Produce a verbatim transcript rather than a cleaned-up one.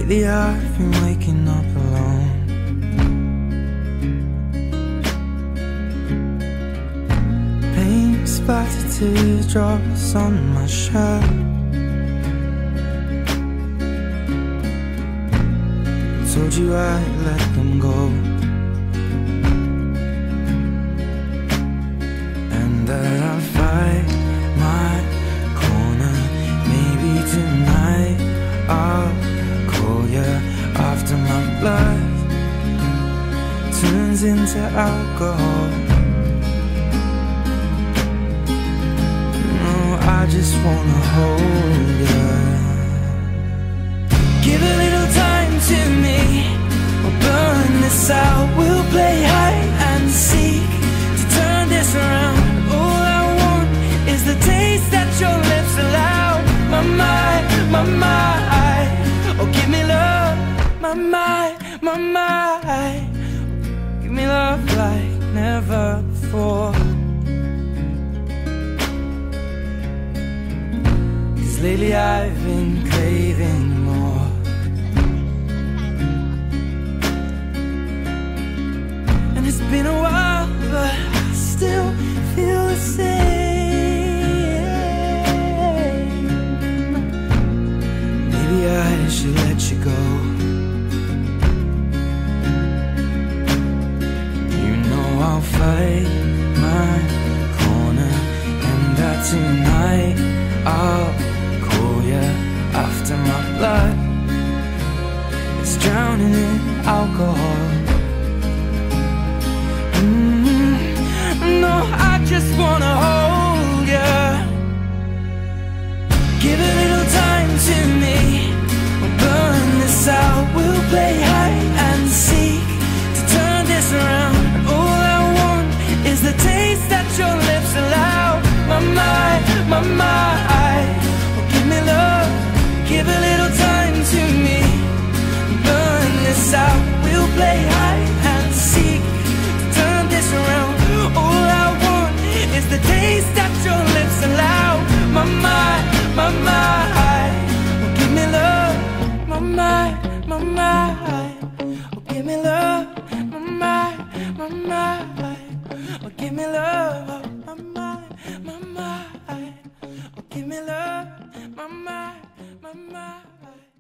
Lately I've been waking up alone. Paint splattered teardrops on my shirt. Told you I'd let them go, and that I'd fight my corner. Maybe tonight I'll call you after my blood turns into alcohol. No, I just wanna hold you. Give a little time to me, we'll burn this out. We'll play hide and seek to turn this around. All I want is the taste that your lips allow. My mind, my mind, oh give me love. My mind, my mind, give me love like never before. 'Cause lately I've been craving more. It's been a while, but I still feel the same. Maybe I should let you go. You know I'll fight my corner, and that tonight I'll call you after my blood is drowning in alcohol. No, I just wanna hold you. Give a little time to me, we'll burn this out. We'll play hide and seek to turn this around. And all I want is the taste that your lips allow. My mind, my mind, oh give me love. Give a little time to me, burn this out. We'll play hide and seek to turn this around. All I want is the taste that your lips allow. My mind, my mind, oh give me love. My mind, my mind, oh give me love. My mind, my mind, oh give me love. My mind, my mind, oh give me love. My mind, my mind.